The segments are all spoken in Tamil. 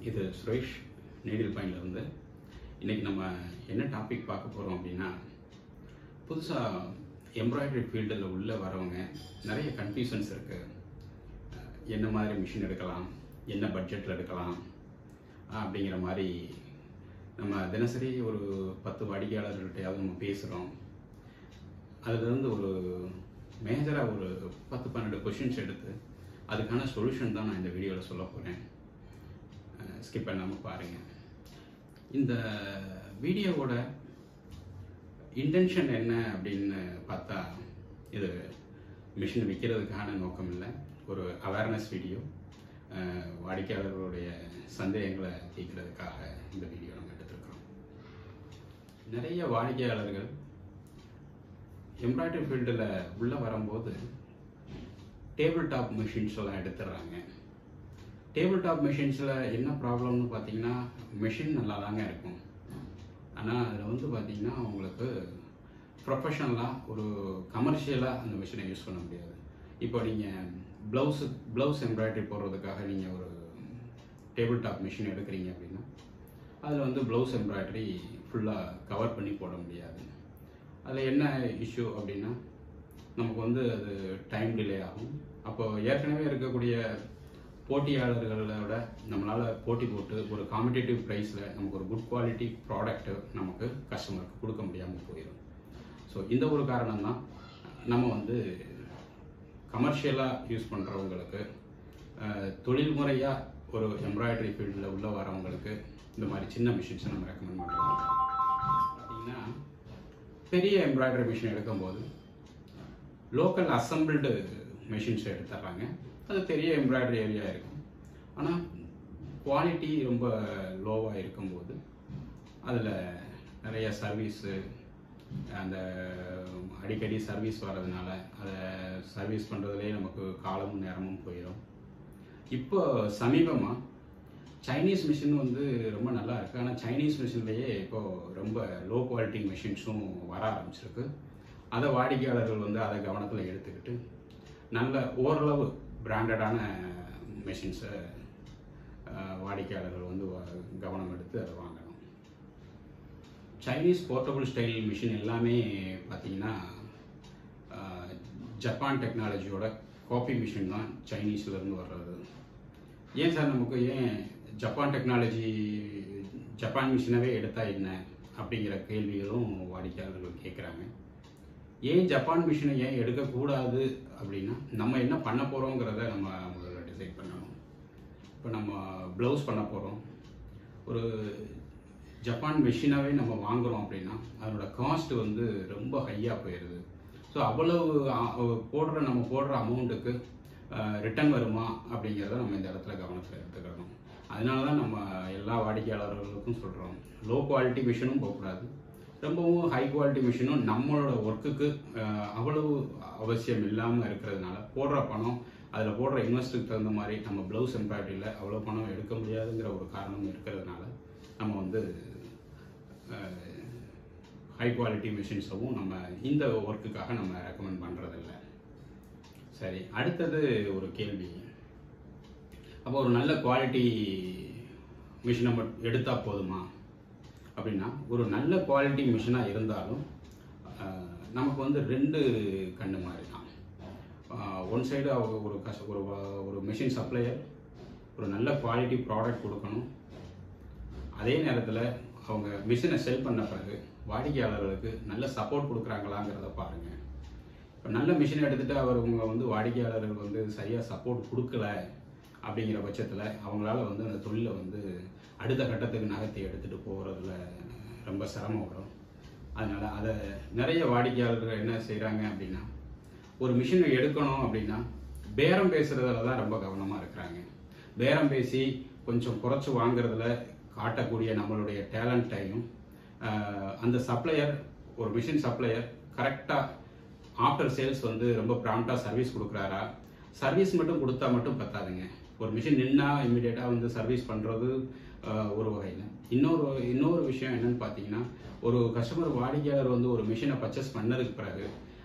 இது சுரேஷ் NeedlePointல இன்னைக்கு நம்ம என்ன டாபிக் பார்க்க போறோம் அப்படின்னா புதுசா எம்ப்ராய்டரி ஃபீல்டில் உள்ள வரவங்க நிறைய கன்ஃபியூஷன்ஸ் இருக்கு. என்ன மாதிரி மிஷின் எடுக்கலாம், என்ன பட்ஜெட்டில் எடுக்கலாம் அப்படிங்கிற மாதிரி நம்ம தினசரி ஒரு 10 வாடிக்கையாளர்கள்ட்டையாவது நம்ம பேசுகிறோம். அதுலேருந்து ஒரு மேஜராக ஒரு 10-12 கொஷின்ஸ் எடுத்து அதுக்கான சொல்யூஷன் தான் நான் இந்த வீடியோவில் சொல்ல போகிறேன். ஸ்கிப் பண்ணாமல் பாருங்கள். இந்த வீடியோவோட இன்டென்ஷன் என்ன அப்படின்னு பார்த்தா, இது மிஷின் விற்கிறதுக்கான நோக்கம் இல்லை, ஒரு அவேர்னஸ் வீடியோ. வாடிக்கையாளர்களுடைய சந்தேகங்களை தீர்க்கிறதுக்காக இந்த வீடியோ நம்ம எடுத்துருக்கோம். நிறைய வாடிக்கையாளர்கள் எம்ப்ராய்டரி ஃபீல்டில் உள்ளே வரும்போது டேபிள் டாப் மிஷின்ஸ் எல்லாம் எடுத்துடுறாங்க. டேபிள் டாப் மிஷின்ஸில் என்ன ப்ராப்ளம்னு பார்த்தீங்கன்னா, மிஷின் நல்லா தாங்க இருக்கும், ஆனால் அதில் பார்த்தீங்கன்னா உங்களுக்கு ப்ரொஃபஷனலாக ஒரு கமர்ஷியலாக அந்த மிஷினை யூஸ் பண்ண முடியாது. இப்போ நீங்கள் ப்ளவுஸ் எம்ப்ராய்டரி போடுறதுக்காக நீங்கள் ஒரு டேபிள் டாப் மிஷின் எடுக்கிறீங்க அப்படின்னா அதில் ப்ளவுஸ் எம்ப்ராய்டரி ஃபுல்லாக கவர் பண்ணி போட முடியாது. அதில் என்ன இஷ்யூ அப்படின்னா, நமக்கு அது டைம் டிலே ஆகும். அப்போ ஏற்கனவே இருக்கக்கூடிய போட்டியாளர்களோட நம்மளால் போட்டி போட்டு ஒரு காம்படிட்டிவ் ப்ரைஸில் நமக்கு ஒரு குட் குவாலிட்டி ப்ராடக்ட்டு நமக்கு கஸ்டமருக்கு கொடுக்க முடியாமல் போயிடும். ஸோ இந்த ஒரு காரணம் தான் நம்ம கமர்ஷியலாக யூஸ் பண்ணுறவங்களுக்கு, தொழில்முறையாக ஒரு எம்ப்ராய்டரி ஃபீல்டில் உள்ள வரவங்களுக்கு இந்த மாதிரி சின்ன மிஷின்ஸை நம்ம ரெக்கமெண்ட் பண்ணுறோம். பார்த்தீங்கன்னா பெரிய எம்ப்ராய்டரி மிஷின் எடுக்கும்போது லோக்கல் அசம்பிள்டு மிஷின்ஸ் எடுத்துடுறாங்க. அது பெரிய எம்ப்ராய்டரி ஏரியா இருக்கும், ஆனால் குவாலிட்டி ரொம்ப லோவாக இருக்கும்போது அதில் நிறைய சர்வீஸு, அந்த அடிக்கடி சர்வீஸ் வர்றதுனால அதை சர்வீஸ் பண்ணுறதுலேயே நமக்கு காலமும் நேரமும் போயிடும். இப்போ சமீபமாக சைனீஸ் மிஷின் ரொம்ப நல்லா இருக்குது, ஆனால் சைனீஸ் மிஷின்லேயே இப்போது ரொம்ப லோ குவாலிட்டி மிஷின்ஸும் வர ஆரம்பிச்சிருக்கு. அதை வாடிக்கையாளர்கள் அதை கவனத்தில் எடுத்துக்கிட்டு நல்ல ஓரளவு பிராண்டடான மிஷின்ஸை வாடிக்கையாளர்கள் கவனம் எடுத்து அதை வாங்கணும். சைனீஸ் போர்ட்டபிள் ஸ்டைல் மிஷின் எல்லாமே பார்த்தீங்கன்னா ஜப்பான் டெக்னாலஜியோட காப்பி மிஷின் தான் சைனீஸ்லேருந்து வர்றது. ஏன் சார் நமக்கு ஏன் ஜப்பான் டெக்னாலஜி ஜப்பான் மிஷினவே எடுத்தால் என்ன அப்படிங்கிற கேள்விகளும் வாடிக்கையாளர்கள் கேட்குறாங்க. ஏன் ஜப்பான் மிஷினை ஏன் எடுக்கக்கூடாது அப்படின்னா, நம்ம என்ன பண்ண போகிறோங்கிறத நம்ம முதல்ல டிசைட் பண்ணணும். இப்போ நம்ம ப்ளவுஸ் பண்ண போகிறோம், ஒரு ஜப்பான் மிஷினாகவே நம்ம வாங்குகிறோம் அப்படின்னா அதனோட காஸ்ட் ரொம்ப ஹையாக போயிடுது. ஸோ அவ்வளவு நம்ம போடுற அமௌண்ட்டுக்கு ரிட்டர்ன் வருமா அப்படிங்கிறத நம்ம இந்த இடத்துல கவனத்தில் எடுத்துக்கணும். அதனால தான் நம்ம எல்லா வாடிக்கையாளர்களுக்கும் சொல்கிறோம், லோ குவாலிட்டி மிஷினும் போகக்கூடாது, ரொம்பவும் ஹை குவாலிட்டி மிஷினும் நம்மளோட ஒர்க்குக்கு அவ்வளவு அவசியம் இல்லாமல் இருக்கிறதுனால போடுற பணம், அதில் போடுற இன்வெஸ்ட்டுக்கு தகுந்த மாதிரி நம்ம ப்ளவுஸ் எம்ப்ராய்டரியில் அவ்வளோ பணம் எடுக்க முடியாதுங்கிற ஒரு காரணம் இருக்கிறதுனால நம்ம ஹை குவாலிட்டி மிஷின்ஸவும் நம்ம இந்த ஒர்க்குக்காக நம்ம ரெக்கமெண்ட் பண்ணுறதில்ல. சரி, அடுத்தது ஒரு கேள்வி, அப்போ ஒரு நல்ல குவாலிட்டி மிஷினை மட்டும் எடுத்தால் போதுமா அப்படின்னா, ஒரு நல்ல குவாலிட்டி மிஷினாக இருந்தாலும் நமக்கு 2 கண்ணு மாதிரி தான். ஒன் சைடு ஒரு மிஷின் சப்ளையர் ஒரு நல்ல குவாலிட்டி ப்ராடக்ட் கொடுக்கணும், அதே நேரத்தில் அவங்க மிஷினை செல் பண்ண பிறகு வாடிக்கையாளர்களுக்கு நல்ல சப்போர்ட் கொடுக்குறாங்களாங்கிறத பாருங்கள். இப்போ நல்ல மிஷினை எடுத்துகிட்டு அவங்க வாடிக்கையாளர்கள் சரியாக சப்போர்ட் கொடுக்கல அப்படிங்கிற பட்சத்தில் அவங்களால அந்த தொழிலை அடுத்த கட்டத்துக்கு நகர்த்தி எடுத்துகிட்டு போகிறதுல ரொம்ப சிரமம் வரும். அதனால் அதை நிறைய வாடிக்கையாளர்கள் என்ன செய்கிறாங்க அப்படின்னா, ஒரு மிஷினை எடுக்கணும் அப்படின்னா பேரம் பேசுகிறதுல தான் ரொம்ப கவனமாக இருக்கிறாங்க. பேரம் பேசி கொஞ்சம் குறைச்சி வாங்குறதுல காட்டக்கூடிய நம்மளுடைய டேலண்ட்டையும், அந்த சப்ளையர் ஒரு மிஷின் சப்ளையர் கரெக்டாக ஆஃப்டர் சேல்ஸ் ரொம்ப ப்ராம்ப்டாக சர்வீஸ் கொடுக்குறாரா, சர்வீஸ் மட்டும் கொடுத்தா மட்டும் பத்தாதுங்க. ஒரு மிஷின் நின்னா இம்மிடியேட்டாக சர்வீஸ் பண்ணுறது ஒரு வகையில். இன்னொரு விஷயம் என்னன்னு பார்த்தீங்கன்னா, ஒரு கஸ்டமர் வாடிக்கையாளர் ஒரு மிஷினை பர்ச்சேஸ் பண்ணதுக்கு பிறகு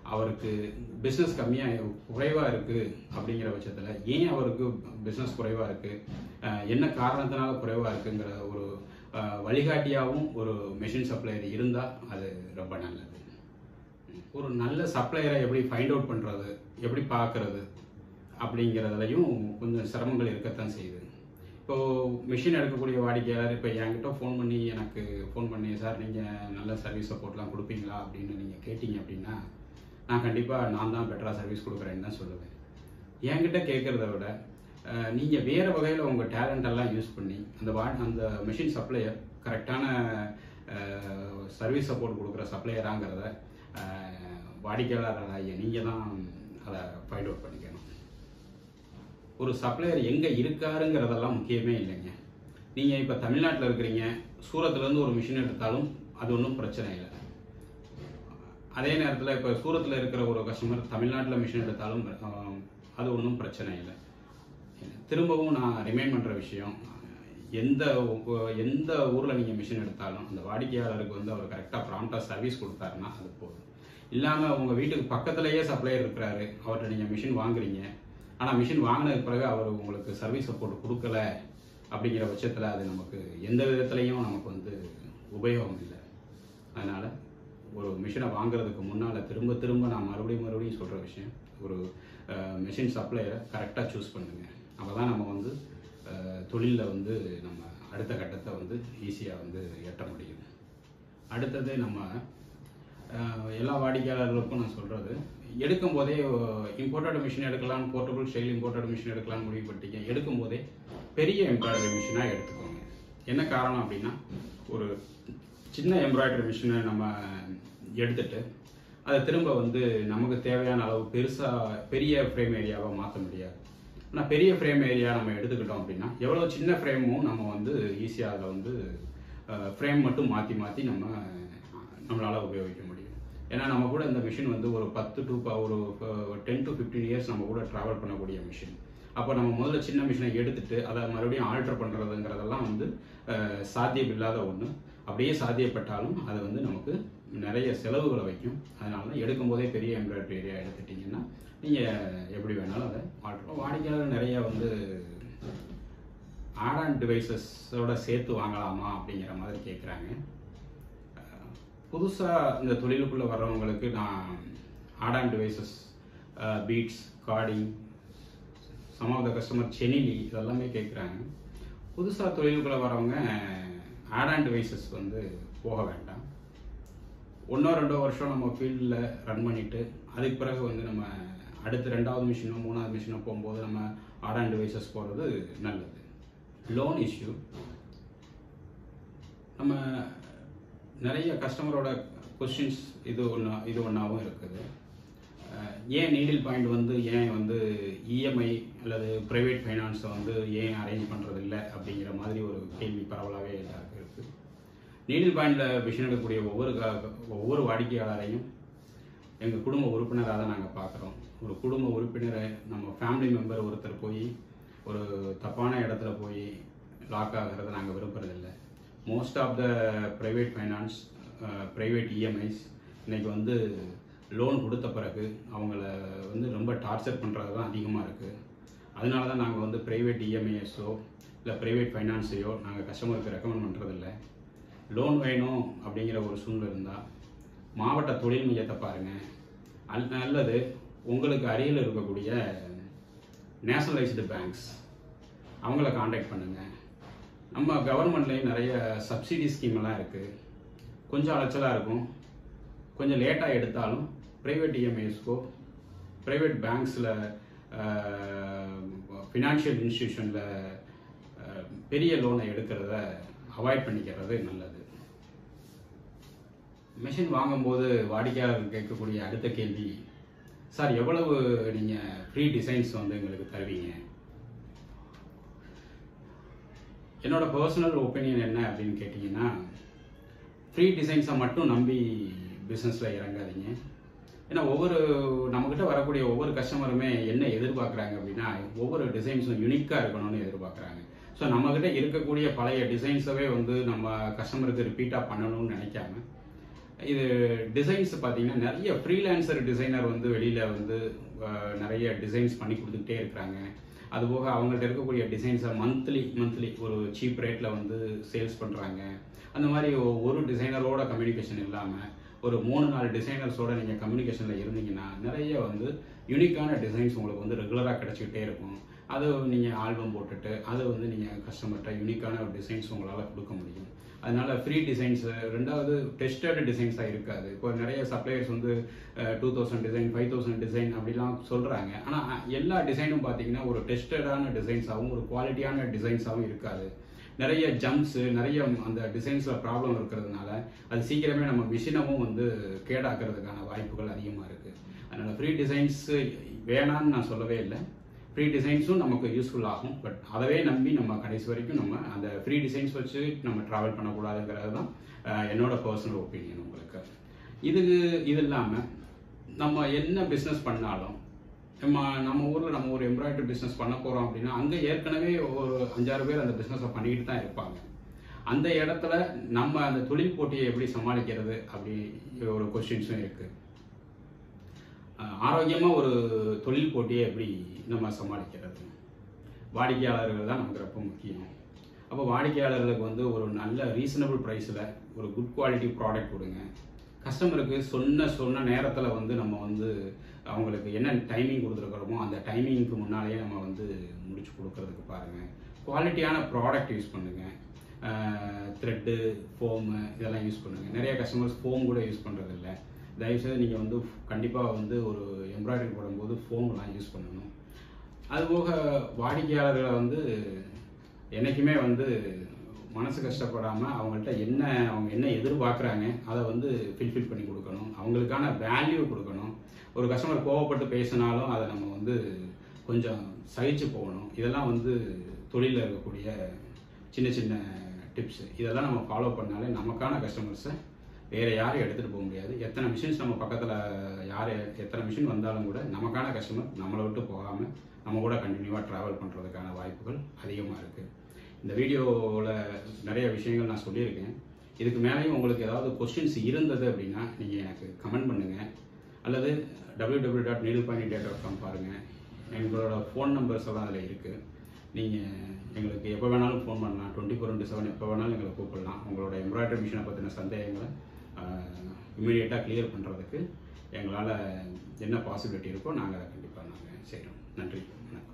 அவருக்கு பிஸ்னஸ் குறைவாக இருக்குது அப்படிங்கிற பட்சத்தில் ஏன் அவருக்கு பிஸ்னஸ் குறைவாக இருக்குது, என்ன காரணத்தினால குறைவாக இருக்குங்கிற ஒரு வழிகாட்டியாகவும் ஒரு மெஷின் சப்ளையர் இருந்தால் அது ரொம்ப நல்லது. ஒரு நல்ல சப்ளையரை எப்படி ஃபைண்ட் அவுட் பண்ணுறது, எப்படி பார்க்குறது அப்படிங்கிறதுலையும் கொஞ்சம் சிரமங்கள் இருக்கத்தான் செய்யுது. இப்போது மிஷின் எடுக்கக்கூடிய வாடிக்கையாளர் இப்போ என்கிட்ட எனக்கு ஃபோன் பண்ணி சார் நீங்கள் நல்ல சர்வீஸ் சப்போர்ட்லாம் கொடுப்பீங்களா அப்படின்னு நீங்கள் கேட்டிங்க அப்படின்னா நான் கண்டிப்பாக நான் தான் பெட்டராக சர்வீஸ் கொடுக்குறேன்னு தான் சொல்லுவேன். என்கிட்ட கேட்குறத விட நீங்கள் வேறு வகையில் உங்கள் டேலண்டெல்லாம் யூஸ் பண்ணி அந்த மிஷின் சப்ளையர் கரெக்டான சர்வீஸ் சப்போர்ட் கொடுக்குற சப்ளையராங்கிறத வாடிக்கையாளராகிய நீங்கள் தான் அதை ஃபைண்ட் அவுட் பண்ணிக்கணும். ஒரு சப்ளையர் எங்கே இருக்காருங்கிறதெல்லாம் முக்கியமே இல்லைங்க. நீங்கள் இப்போ தமிழ்நாட்டில் இருக்கிறீங்க, சூரத்துலேருந்து ஒரு மிஷின் எடுத்தாலும் அது ஒன்றும் பிரச்சனை இல்லை. அதே நேரத்தில் இப்போ சூரத்தில் இருக்கிற ஒரு கஸ்டமர் தமிழ்நாட்டில் மிஷின் எடுத்தாலும் அது ஒன்றும் பிரச்சனை இல்லை. திரும்பவும் நான் ரிமைண்ட் பண்ணுற விஷயம், எந்த ஊரில் நீங்கள் மிஷின் எடுத்தாலும் அந்த வாடிக்கையாளருக்கு அவர் கரெக்டாக ப்ராம்ப்டாக சர்வீஸ் கொடுத்தாருன்னா அது போதும். இல்லாமல் உங்கள் வீட்டுக்கு பக்கத்துலேயே சப்ளையர் இருக்கிறாரு, அவர்கிட்ட நீங்கள் மிஷின் வாங்குறீங்க, ஆனால் மிஷின் வாங்கினதுக்கு பிறகு அவர் உங்களுக்கு சர்வீஸ் சப்போர்ட் கொடுக்கல அப்படிங்கிற பட்சத்தில் அது நமக்கு எந்த விதத்துலையும் நமக்கு உபயோகம் இல்லை. அதனால் ஒரு மிஷினை வாங்குறதுக்கு முன்னால் திரும்ப நான் மறுபடியும் சொல்கிற விஷயம், ஒரு மிஷின் சப்ளையரை கரெக்டாக சூஸ் பண்ணுங்கள். அப்போ தான் நம்ம தொழிலில் நம்ம அடுத்த கட்டத்தை ஈஸியாக எட்ட முடியும். அடுத்தது நம்ம எல்லா வாடிக்கையாளர்களுக்கும் நான் சொல்கிறது, எடுக்கும் போதே இம்போர்ட்டட் மிஷின் எடுக்கலாம், போர்ட்டபிள் ஸ்டைல் இம்போர்ட்டட் மிஷின் எடுக்கலாம்னு முடிவு பண்ணிட்டீங்க. எடுக்கும் போதே பெரிய எம்ப்ராய்டரி மிஷினாக எடுத்துக்கோங்க. என்ன காரணம் அப்படின்னா, ஒரு சின்ன எம்ப்ராய்டரி மிஷினை நம்ம எடுத்துட்டு அதை திரும்ப நமக்கு தேவையான அளவு பெரிய ஃப்ரேம் ஏரியாவை மாற்ற முடியாது. ஆனால் பெரிய ஃப்ரேம் ஏரியா நம்ம எடுத்துக்கிட்டோம் அப்படின்னா எவ்வளோ சின்ன ஃப்ரேமும் நம்ம ஈஸியாக அதை ஃப்ரேம் மட்டும் மாற்றி நம்மளால் உபயோகிக்க முடியும். ஏன்னா நம்ம கூட இந்த மிஷின் ஒரு 10 to 15 இயர்ஸ் நம்ம கூட ட்ராவல் பண்ணக்கூடிய மிஷின். அப்போ நம்ம முதல்ல சின்ன மிஷினை எடுத்துட்டு அதை மறுபடியும் ஆல்டர் பண்ணுறதுங்கிறதெல்லாம் சாத்தியமில்லாத ஒன்று. அப்படியே சாத்தியப்பட்டாலும் அது நமக்கு நிறைய செலவுகளை வைக்கும். அதனால தான் எடுக்கும் போதே பெரிய எம்ப்ராய்டரி ஏரியா எடுத்துட்டிங்கன்னா நீங்கள் எப்படி வேணாலும் அதை ஆல்டர். வாடிக்கையாளர் நிறைய ஆட் ஆன் டிவைசஸோட சேர்த்து வாங்கலாமா அப்படிங்கிற மாதிரி கேட்குறாங்க. புதுசாக இந்த தொழிலுக்குள்ளே வர்றவங்களுக்கு நான் add on devices, beads, carding, some of the customer chenille இதெல்லாமே கேட்குறாங்க. புதுசாக தொழிலுக்குள்ளே வரவங்க ஆட் ஆன் டிவைசஸ் போக வேண்டாம். 1-2 வருஷம் நம்ம ஃபீல்டில் ரன் பண்ணிவிட்டு அதுக்கு பிறகு நம்ம அடுத்து 2வது மிஷினோ 3வது மிஷினோ போகும்போது நம்ம ஆட் ஆன் டிவைசஸ் போகிறது நல்லது. லோன் இஷ்யூ, நம்ம நிறைய கஸ்டமரோட கொஸ்டின்ஸ் இது ஒன்றாவும் இருக்குது. ஏன் நீடில் பாயிண்ட் ஏன் இஎம்ஐ அல்லது ப்ரைவேட் ஃபைனான்ஸை ஏன் அரேஞ்ச் பண்ணுறது இல்லை அப்படிங்கிற மாதிரி ஒரு கேள்வி பரவலாகவே எல்லாருக்கும் இருக்குது. நீடில் பாயிண்டில் மிஷின் எடுக்கக்கூடிய ஒவ்வொரு வாடிக்கையாளரையும் எங்கள் குடும்ப உறுப்பினராக தான் நாங்கள் பார்க்குறோம். ஒரு குடும்ப உறுப்பினரை நம்ம ஃபேமிலி மெம்பர் ஒருத்தர் போய் ஒரு தப்பான இடத்துல போய் லாக் ஆகிறத நாங்கள் விரும்புறதில்லை. Most of the private finance, private EMIs இன்றைக்கி லோன் கொடுத்த பிறகு அவங்கள ரொம்ப டார்ச்சர் பண்ணுறது தான் அதிகமாக இருக்குது. அதனால தான் நாங்கள் ப்ரைவேட் இஎம்ஐஸோ இல்லை ப்ரைவேட் ஃபைனான்ஸையோ நாங்கள் கஸ்டமருக்கு ரெக்கமெண்ட் பண்ணுறதில்ல. லோன் வேணும் அப்படிங்கிற ஒரு சூழ்நிலை இருந்தால் மாவட்ட தொழில் மையத்தை பாருங்கள், அல்லது உங்களுக்கு அருகில் இருக்கக்கூடிய நேஷனலைஸ்டு பேங்க்ஸ் அவங்கள காண்டாக்ட் பண்ணுங்கள். நம்ம கவர்மெண்ட்லேயும் நிறைய சப்சிடி ஸ்கீமெல்லாம் இருக்குது. கொஞ்சம் அலைச்சலாக இருக்கும், கொஞ்சம் லேட்டாக எடுத்தாலும் ப்ரைவேட் இஎம்ஐஸ்க்கோ ப்ரைவேட் பேங்க்ஸில் ஃபினான்ஷியல் இன்ஸ்டிடியூஷனில் பெரிய லோனை எடுக்கிறத அவாய்ட் பண்ணிக்கிறது நல்லது. மிஷின் வாங்கும்போது வாடிக்கையாளர்கள் கேட்கக்கூடிய அடுத்த கேள்வி, சார் எவ்வளவு நீங்கள் ஃப்ரீ டிசைன்ஸ் எங்களுக்கு தருவீங்க? என்னோட பர்சனல் ஒப்பீனியன் என்ன அப்படின்னு கேட்டிங்கன்னா, ஃப்ரீ டிசைன்ஸை மட்டும் நம்பி பிஸ்னஸில் இறங்காதீங்க. ஏன்னா நம்மக்கிட்ட வரக்கூடிய ஒவ்வொரு கஸ்டமருமே என்ன எதிர்பார்க்குறாங்க அப்படின்னா, ஒவ்வொரு டிசைன்ஸும் யூனிக்காக இருக்கணும்னு எதிர்பார்க்குறாங்க. ஸோ நம்மக்கிட்ட இருக்கக்கூடிய பழைய டிசைன்ஸவே நம்ம கஸ்டமருக்கு ரிப்பீட்டாக பண்ணணும்னு நினைக்காம, இது டிசைன்ஸ் பார்த்தீங்கன்னா நிறைய ஃப்ரீலான்சர் டிசைனர் வந்து வெளியில் வந்து நிறைய டிசைன்ஸ் பண்ணி கொடுத்துக்கிட்டே இருக்கிறாங்க. அதுபோக அவங்கள்ட்ட இருக்கக்கூடிய டிசைன்ஸை மந்த்லி ஒரு சீப் ரேட்டில் வந்து சேல்ஸ் பண்ணுறாங்க. அந்த மாதிரி ஒரு டிசைனரோட கம்யூனிகேஷன் இல்லாமல் ஒரு 3-4 டிசைனர்ஸோட நீங்கள் கம்யூனிகேஷனில் இருந்தீங்கன்னா நிறைய வந்து யூனிக்கான டிசைன்ஸ் உங்களுக்கு வந்து ரெகுலராக கிடச்சிக்கிட்டே இருக்கும். அதை நீங்கள் ஆல்பம் போட்டுட்டு அதை வந்து நீங்கள் கஸ்டமர்கிட்ட யூனிக்கான ஒரு டிசைன்ஸ் உங்களால் கொடுக்க முடியும். அதனால ஃப்ரீ டிசைன்ஸு, ரெண்டாவது டெஸ்டட் டிசைன்ஸாக இருக்காது. இப்போ நிறைய சப்ளையர்ஸ் வந்து 2000 டிசைன் 5000 டிசைன் அப்படிலாம் சொல்கிறாங்க. ஆனால் எல்லா டிசைனும் பார்த்தீங்கன்னா ஒரு டெஸ்டடான டிசைன்ஸாகவும் ஒரு குவாலிட்டியான டிசைன்ஸாகவும் இருக்காது. நிறைய ஜம்ப்ஸு, நிறைய அந்த டிசைன்ஸில் ப்ராப்ளம் இருக்கிறதுனால அது சீக்கிரமே நம்ம மிஷினவும் வந்து கேடாக்கிறதுக்கான வாய்ப்புகள் அதிகமாக இருக்குது. அதனால் ஃப்ரீ டிசைன்ஸு வேணான்னு நான் சொல்லவே இல்லை. ஃப்ரீ டிசைன்ஸும் நமக்கு யூஸ்ஃபுல் ஆகும். பட் அதவே நம்பி நம்ம கடைசி வரைக்கும் நம்ம அந்த ஃப்ரீ டிசைன்ஸ் வச்சு நம்ம ட்ராவல் பண்ணக்கூடாதுங்கிறது தான் என்னோட பர்சனல் ஒப்பீனியன் உங்களுக்கு. இது இல்லாமல் நம்ம என்ன பிஸ்னஸ் பண்ணாலும் நம்ம ஊரில் நம்ம ஒரு எம்ப்ராய்டரி பிஸ்னஸ் பண்ண போகிறோம் அப்படின்னா அங்கே ஏற்கனவே ஒரு 5-6 பேர் அந்த பிஸ்னஸை பண்ணிக்கிட்டு தான் இருப்பாங்க. அந்த இடத்துல நம்ம அந்த தொழில் போட்டியை எப்படி சமாளிக்கிறது அப்படி ஒரு கொஸ்டின்ஸும் இருக்குது. ஆரோக்கியமாக ஒரு தொழில் போட்டியை எப்படி நம்ம சமாளிக்கிறது, வாடிக்கையாளர்கள் தான் நமக்கு ரொம்ப முக்கியம். அப்போ வாடிக்கையாளர்களுக்கு வந்து ஒரு நல்ல ரீசனபிள் ப்ரைஸில் ஒரு குட் குவாலிட்டி ப்ராடக்ட் கொடுங்க. கஸ்டமருக்கு சொன்ன நேரத்தில் வந்து நம்ம வந்து அவங்களுக்கு என்ன டைமிங் கொடுத்துருக்குறோமோ அந்த டைமிங்க்கு முன்னாலேயே நம்ம வந்து முடிச்சு கொடுக்கறதுக்கு பாருங்கள். குவாலிட்டியான ப்ராடக்ட் யூஸ் பண்ணுங்கள். த்ரெட்டு, ஃபோமு இதெல்லாம் யூஸ் பண்ணுங்கள். நிறைய கஸ்டமர்ஸ் ஃபோம் கூட யூஸ் பண்ணுறதில்ல. தயவுசெய்து நீங்கள் வந்து கண்டிப்பாக வந்து ஒரு எம்ப்ராய்டரி போடும்போது ஃபோம்லாம் யூஸ் பண்ணணும். அதுபோக வாடிக்கையாளர்களை வந்து என்றைக்குமே வந்து மனசு கஷ்டப்படாமல் அவங்க என்ன எதிர்பார்க்குறாங்க அதை வந்து ஃபில்ஃபில் பண்ணி கொடுக்கணும். அவங்களுக்கான வேல்யூ கொடுக்கணும். ஒரு கஸ்டமர் கோவப்பட்டு பேசினாலும் அதை நம்ம வந்து கொஞ்சம் சகிச்சு போகணும். இதெல்லாம் வந்து தொழிலில் இருக்கக்கூடிய சின்ன சின்ன டிப்ஸு. இதெல்லாம் நம்ம ஃபாலோ பண்ணாலே நமக்கான கஸ்டமர்ஸை வேறு யாரும் எடுத்துகிட்டு போக முடியாது. எத்தனை மிஷின்ஸ் நம்ம பக்கத்தில் எத்தனை மிஷின் வந்தாலும் கூட நமக்கான கஸ்டமர் நம்மளை விட்டு போகாமல் நம்ம கூட கண்டினியூவாக ட்ராவல் பண்ணுறதுக்கான வாய்ப்புகள் அதிகமாக இருக்குது. இந்த வீடியோவில் நிறைய விஷயங்கள் நான் சொல்லியிருக்கேன். இதுக்கு மேலேயும் உங்களுக்கு ஏதாவது கொஸ்டின்ஸ் இருந்தது அப்படின்னா நீங்கள் எனக்கு கமெண்ட் பண்ணுங்கள். அல்லது www.needlepointIndia.com பாருங்கள். எங்களோட ஃபோன் நம்பர்ஸ் எல்லாம் அதில் இருக்குது. நீங்கள் எங்களுக்கு எப்போ வேணாலும் ஃபோன் பண்ணலாம். 24/7 எப்போ வேணாலும் எங்களை கூப்பிடலாம். உங்களோட எம்ப்ராய்டரி மிஷினை பற்றின சந்தேகங்களை இமீடியட்டாக கிளியர் பண்ணுறதுக்கு எங்களால் என்ன பாசிபிலிட்டி இருக்கோ நாங்கள் அதை கண்டிப்பாக செய்கிறோம். நன்றி, வணக்கம்.